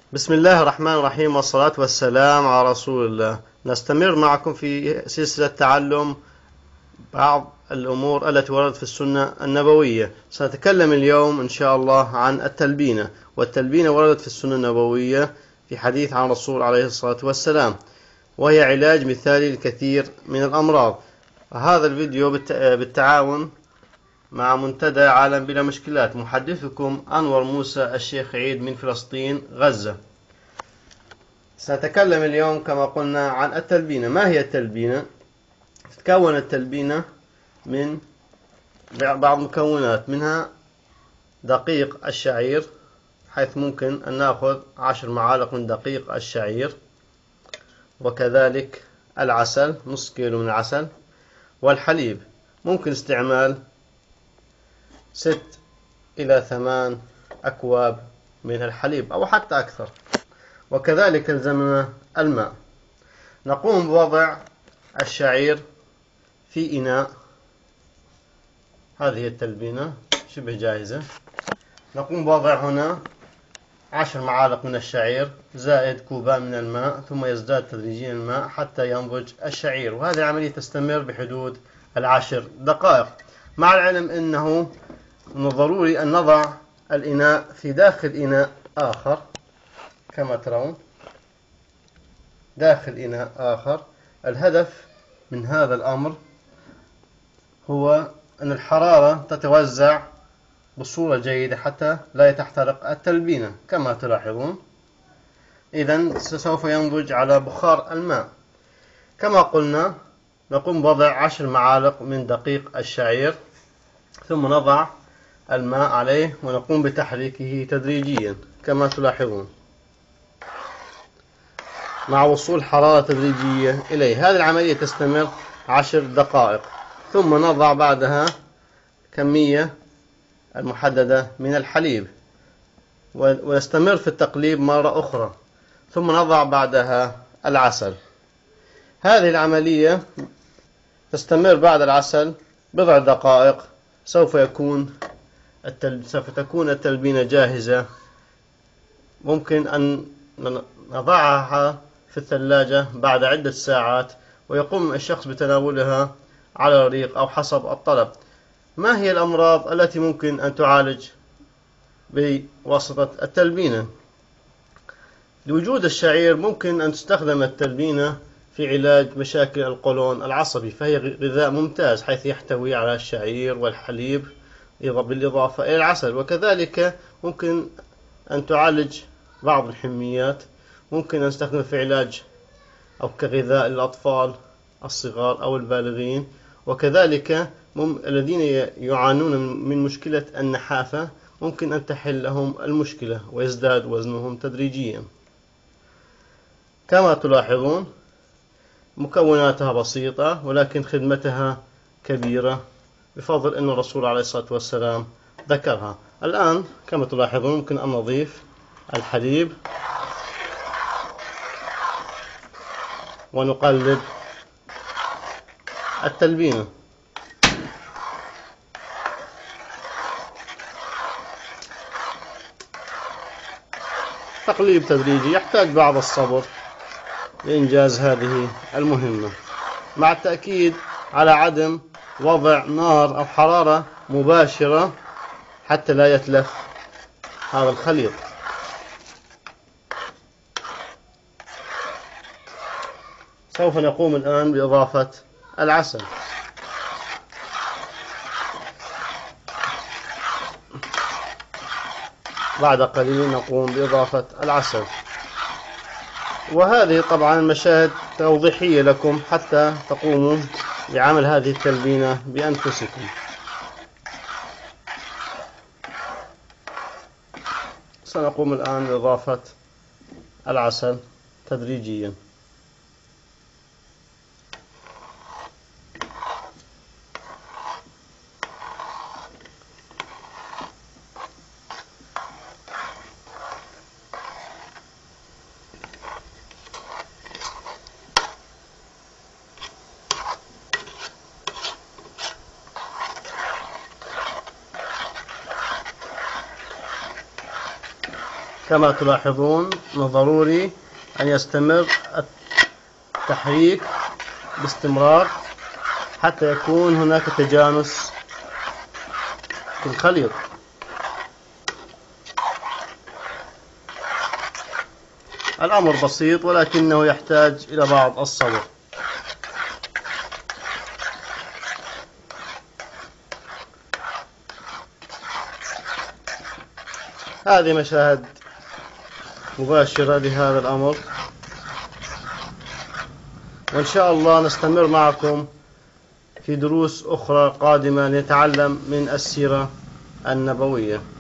بسم الله الرحمن الرحيم، والصلاة والسلام على رسول الله. نستمر معكم في سلسلة تعلم بعض الأمور التي وردت في السنة النبوية. سنتكلم اليوم إن شاء الله عن التلبينة، والتلبينة وردت في السنة النبوية في حديث عن الرسول عليه الصلاة والسلام، وهي علاج مثالي للكثير من الأمراض. هذا الفيديو بالتعاون مع منتدى عالم بلا مشكلات. محدثكم أنور موسى الشيخ عيد من فلسطين غزة. سنتكلم اليوم كما قلنا عن التلبينة. ما هي التلبينة؟ تتكون التلبينة من بعض مكونات، منها دقيق الشعير، حيث ممكن أن نأخذ 10 معالق من دقيق الشعير، وكذلك العسل، نص كيلو من العسل، والحليب ممكن استعمال 6 إلى 8 أكواب من الحليب أو حتى أكثر، وكذلك يلزمنا الماء. نقوم بوضع الشعير في إناء. هذه التلبينة شبه جاهزة. نقوم بوضع هنا 10 معالق من الشعير زائد كوبان من الماء، ثم يزداد تدريجيا الماء حتى ينضج الشعير، وهذه العملية تستمر بحدود 10 دقائق. مع العلم أنه من الضروري أن نضع الإناء في داخل إناء آخر، كما ترون داخل إناء آخر. الهدف من هذا الأمر هو أن الحرارة تتوزع بصورة جيدة حتى لا تحترق التلبينة كما تلاحظون. إذن سوف ينضج على بخار الماء. كما قلنا نقوم بوضع 10 معالق من دقيق الشعير، ثم نضع الماء عليه ونقوم بتحريكه تدريجيا كما تلاحظون مع وصول حرارة تدريجية إليه. هذه العملية تستمر 10 دقائق، ثم نضع بعدها كمية المحددة من الحليب ونستمر في التقليب مرة أخرى، ثم نضع بعدها العسل. هذه العملية تستمر بعد العسل بضع دقائق. سوف تكون التلبينة جاهزة. ممكن أن نضعها في الثلاجة بعد عدة ساعات، ويقوم الشخص بتناولها على الريق أو حسب الطلب. ما هي الأمراض التي ممكن أن تعالج بواسطة التلبينة؟ لوجود الشعير ممكن أن تستخدم التلبينة في علاج مشاكل القولون العصبي، فهي غذاء ممتاز حيث يحتوي على الشعير والحليب بالإضافة إلى العسل. وكذلك ممكن أن تعالج بعض الحميات، ممكن أن نستخدمه في علاج أو كغذاء للأطفال الصغار أو البالغين، وكذلك الذين يعانون من مشكلة النحافة ممكن أن تحل لهم المشكلة ويزداد وزنهم تدريجيا. كما تلاحظون مكوناتها بسيطة ولكن خدمتها كبيرة بفضل أن الرسول عليه الصلاة والسلام ذكرها. الآن كما تلاحظون ممكن أن نضيف الحليب ونقلب التلبينة. تقليب تدريجي يحتاج بعض الصبر لإنجاز هذه المهمة، مع التأكيد على عدم وضع نار أو حرارة مباشرة حتى لا يتلف هذا الخليط. سوف نقوم الآن بإضافة العسل. بعد قليل نقوم بإضافة العسل. وهذه طبعا مشاهد توضيحية لكم حتى تقوموا بعمل هذه التلبينة بأنفسكم. سنقوم الآن بإضافة العسل تدريجيا. كما تلاحظون من الضروري أن يستمر التحريك باستمرار حتى يكون هناك تجانس في الخليط. الأمر بسيط ولكنه يحتاج إلى بعض الصبر. هذه مشاهد مباشرة لهذا الأمر، وإن شاء الله نستمر معكم في دروس أخرى قادمة لنتعلم من السيرة النبوية.